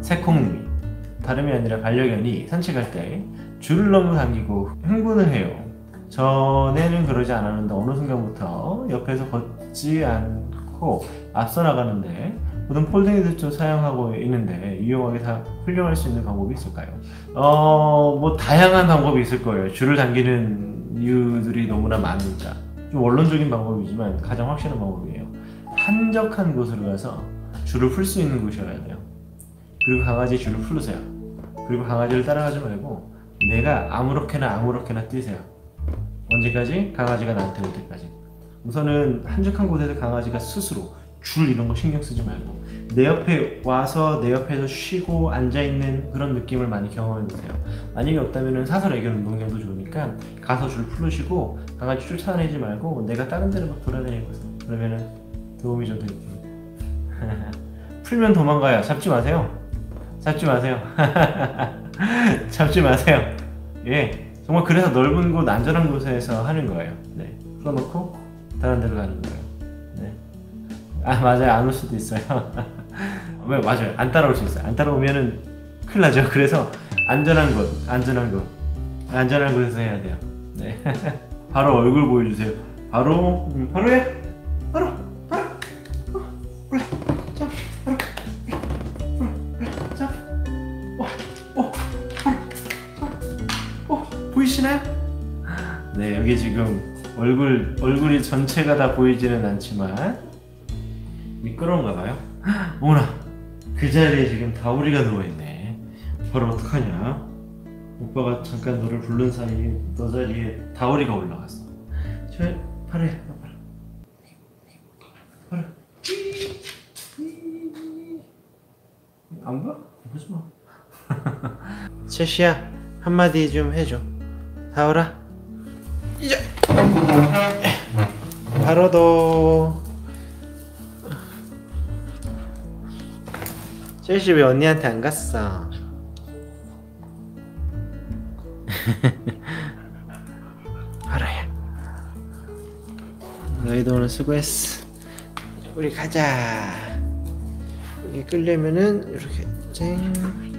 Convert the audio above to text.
새콩님이 다름이 아니라 반려견이 산책할 때 줄을 너무 당기고 흥분을 해요. 전에는 그러지 않았는데 어느 순간부터 옆에서 걷지 않고 앞서 나가는데 모든 폴딩이들 좀 사용하고 있는데 유용하게 다 훌륭할 수 있는 방법이 있을까요? 뭐 다양한 방법이 있을 거예요. 줄을 당기는 이유들이 너무나 많으니까. 좀 원론적인 방법이지만 가장 확실한 방법이에요. 한적한 곳으로 가서 줄을 풀 수 있는 곳이어야 돼요. 그리고 강아지 줄을 풀으세요. 그리고 강아지를 따라가지 말고 내가 아무렇게나 뛰세요. 언제까지? 강아지가 나한테 올 때까지. 우선은 한적한 곳에서 강아지가 스스로 줄 이런 거 신경 쓰지 말고 내 옆에 와서 내 옆에서 쉬고 앉아있는 그런 느낌을 많이 경험해보세요. 만약에 없다면 사설 애견 운동장도 좋으니까 가서 줄 풀으시고 강아지 쫓아내지 말고 내가 다른 데로 막 돌아다니고 그러면은 도움이 좀 되겠죠. 풀면 도망가요. 잡지 마세요. 잡지 마세요. 잡지 마세요. 예, 정말 그래서 넓은 곳, 안전한 곳에서 하는 거예요. 네, 풀어놓고 다른 데로 가는 거예요. 네. 아 맞아요. 안 올 수도 있어요. 왜 맞아요. 안 따라올 수 있어요. 안 따라오면은 큰일 나죠. 그래서 안전한 곳에서 해야 돼요. 네. 바로 얼굴 보여주세요. 바로야. 바로. 올라. 자, 바로. 자. 보이시나요? 네, 여기 지금 얼굴이 전체가 다 보이지는 않지만 미끄러운가 봐요. 어머나, 그 자리에 지금 다오리가 누워있네. 바로 어떡하냐? 오빠가 잠깐 너를 부른 사이에 너 자리에 다오리가 올라갔어. 저 팔에 안 봐? 보지 마. 채시야, 한마디 좀 해줘. 다오라. 이제 바로도. 채시 왜 언니한테 안 갔어? 바로야. 너희도 오늘 수고했어. 우리 가자. 여기 끌려면은 이렇게 쨍.